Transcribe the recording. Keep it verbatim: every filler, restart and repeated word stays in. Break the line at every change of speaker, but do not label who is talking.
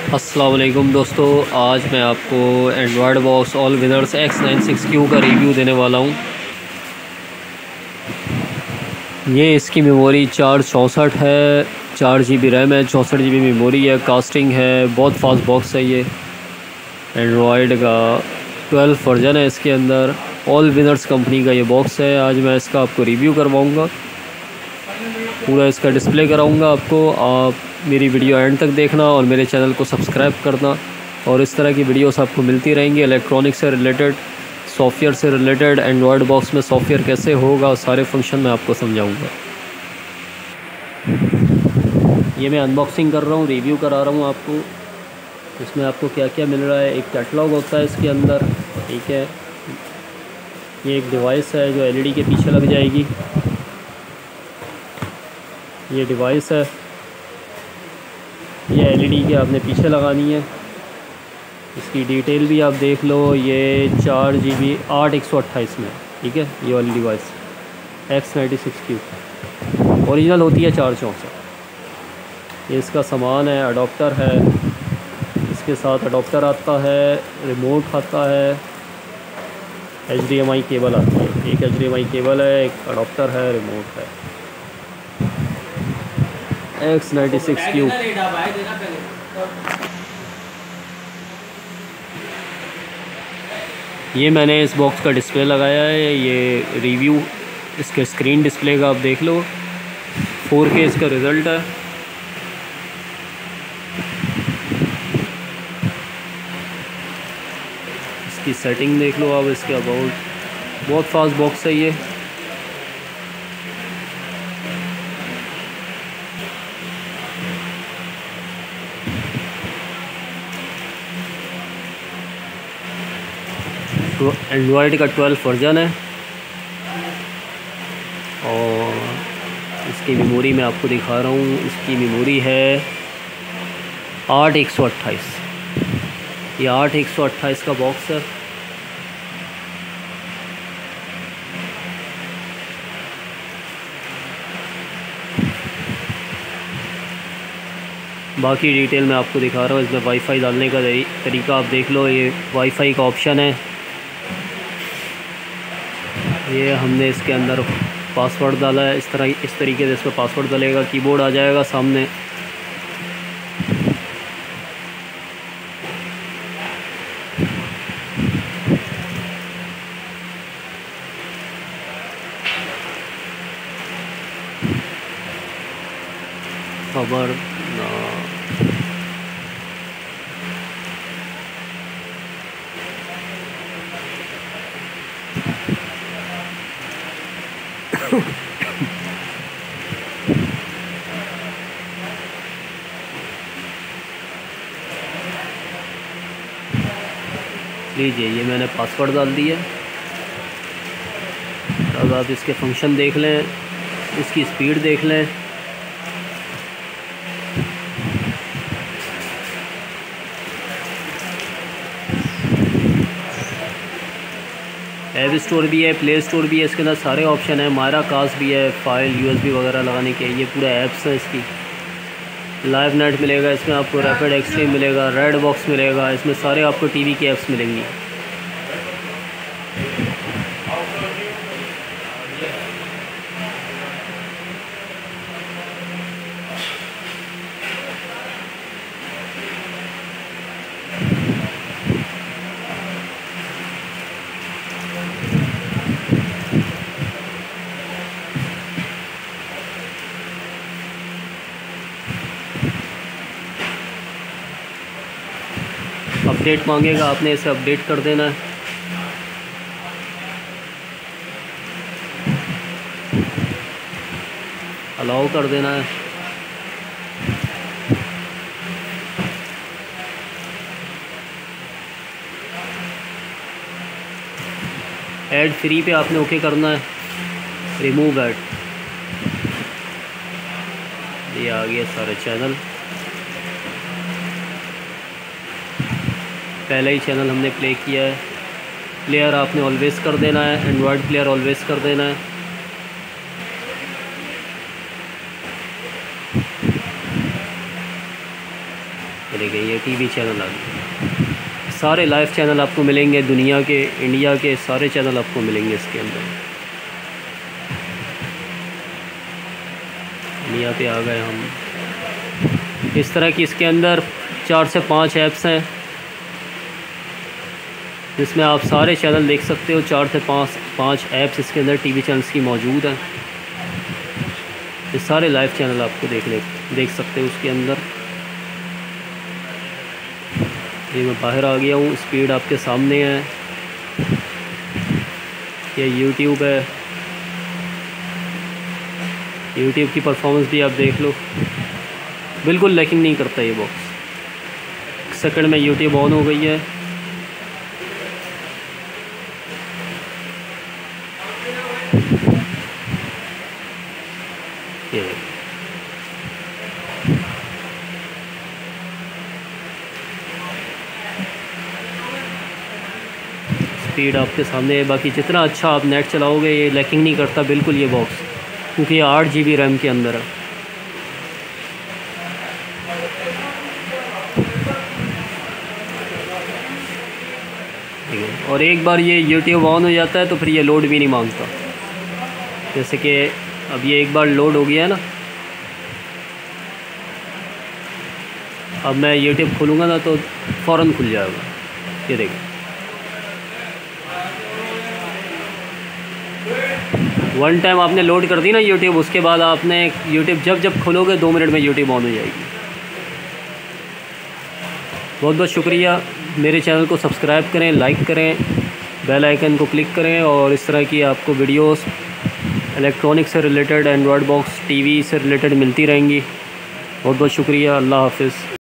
अस्सलाम वालेकुम दोस्तों, आज मैं आपको android box all winners X nine six Q का रिव्यू देने वाला हूँ। ये इसकी मेमोरी चार चौंसठ है, चार जी बी रैम है, चौंसठ जी बी मेमोरी है, कास्टिंग है, बहुत फास्ट बॉक्स है। ये एंड्रॉयड का ट्वेल्व वर्जन है। इसके अंदर ऑल विनर्स कंपनी का ये बॉक्स है। आज मैं इसका आपको रिव्यू करवाऊँगा, पूरा इसका डिस्प्ले कराऊँगा आपको। आप मेरी वीडियो एंड तक देखना और मेरे चैनल को सब्सक्राइब करना, और इस तरह की वीडियोस आपको मिलती रहेंगी इलेक्ट्रॉनिक से रिलेटेड, सॉफ्टवेयर से रिलेटेड। एंड्रॉयड बॉक्स में सॉफ्टवेयर कैसे होगा, सारे फंक्शन मैं आपको समझाऊंगा। ये मैं अनबॉक्सिंग कर रहा हूँ, रिव्यू करा रहा हूँ आपको। इसमें आपको क्या क्या मिल रहा है, एक कैटलॉग होता है इसके अंदर, ठीक है। ये एक डिवाइस है जो एलईडी के पीछे लग जाएगी। ये डिवाइस है, ये एलईडी के आपने पीछे लगानी है। इसकी डिटेल भी आप देख लो। ये चार जी बी आठ एक सौ अट्ठाईस में, ठीक है। ये वाली device X ninety six Q original होती है चार चौंसठ। ये इसका सामान है, अडोप्टर है, इसके साथ अडोप्टर आता है, रिमोट आता है, H D M I cable आती है। एक H D M I cable है, एक अडोप्टर है, रिमोट है। एक्स नाइन्टी सिक्स क्यू ये मैंने इस बॉक्स का डिस्प्ले लगाया है। ये रिव्यू इसके स्क्रीन डिस्प्ले का आप देख लो। फोर के इसका रिज़ल्ट है। इसकी सेटिंग देख लो आप। इसके अबाउट बहुत फास्ट बॉक्स है ये। तो एंड्रॉयड का ट्वेल्व वर्जन है, और इसकी मेमोरी मैं आपको दिखा रहा हूँ। इसकी मेमोरी है आठ एक सौ अट्ठाईस। ये आठ एक सौ अट्ठाईस का बॉक्स है। बाकी डिटेल मैं आपको दिखा रहा हूँ। इसमें वाईफाई डालने का तरीका आप देख लो। ये वाईफाई का ऑप्शन है। ये हमने इसके अंदर पासवर्ड डाला है। इस तरह इस तरीके से इसमें पासवर्ड डालेगा, कीबोर्ड आ जाएगा सामने। खबर लीजिए, ये मैंने पासवर्ड डाल दिया। अब आप इसके फंक्शन देख लें, इसकी स्पीड देख लें। ऐप स्टोर भी है, प्ले स्टोर भी है। इसके अंदर सारे ऑप्शन है। मायरा कास्ट भी है, फाइल यूएसबी वगैरह लगाने के। ये पूरा ऐप्स है इसकी। लाइव नेट मिलेगा इसमें आपको, रैपिड एक्सट्रीम मिलेगा, रेड बॉक्स मिलेगा। इसमें सारे आपको टीवी के ऐप्स मिलेंगी। अपडेट मांगेगा, आपने इसे अपडेट कर देना है। अलाउ कर देना है। ऐड फ्री पे आपने ओके करना है। रिमूव ऐड, ये आ गया सारे चैनल। पहले ही चैनल हमने प्ले किया है। प्लेयर आपने ऑलवेज़ कर देना है, एंड्रॉयड प्लेयर ऑलवेज़ कर देना है। ये देखिए ये टीवी चैनल आ गए, सारे लाइव चैनल आपको मिलेंगे, दुनिया के, इंडिया के सारे चैनल आपको मिलेंगे इसके अंदर। इंडिया पे आ गए हम। इस तरह की इसके अंदर चार से पाँच ऐप्स हैं जिसमें आप सारे चैनल देख सकते हो। चार से पाँच पाँच ऐप्स इसके अंदर टीवी चैनल्स की मौजूद हैं। ये सारे लाइव चैनल आपको देखने देख सकते हो उसके अंदर। ये मैं बाहर आ गया हूँ, स्पीड आपके सामने है। ये यूट्यूब है, यूट्यूब की परफॉर्मेंस भी आप देख लो, बिल्कुल लैकिंग नहीं करता ये बॉक्स। सेकंड में यूट्यूब ऑन हो गई है। ये स्पीड आपके सामने है। बाकी जितना अच्छा आप नेट चलाओगे ये लैकिंग नहीं करता बिल्कुल ये बॉक्स, क्योंकि ये आठ जी बी रैम के अंदर है। और एक बार ये यूट्यूब ऑन हो जाता है तो फिर ये लोड भी नहीं मांगता। जैसे कि अब ये एक बार लोड हो गया है ना, अब मैं यूट्यूब खोलूँगा ना तो फ़ौरन खुल जाएगा। ये देखिए वन टाइम आपने लोड कर दी ना यूट्यूब, उसके बाद आपने यूट्यूब जब जब खोलोगे दो मिनट में यूट्यूब ऑन हो जाएगी। बहुत बहुत शुक्रिया। मेरे चैनल को सब्सक्राइब करें, लाइक करें, बेल आइकन को क्लिक करें और इस तरह की आपको वीडियोस इलेक्ट्रॉनिक से रिलेटेड, एंड्रॉयड बॉक्स, टीवी से रिलेटेड मिलती रहेंगी। बहुत बहुत शुक्रिया। अल्लाह हाफ़िज़।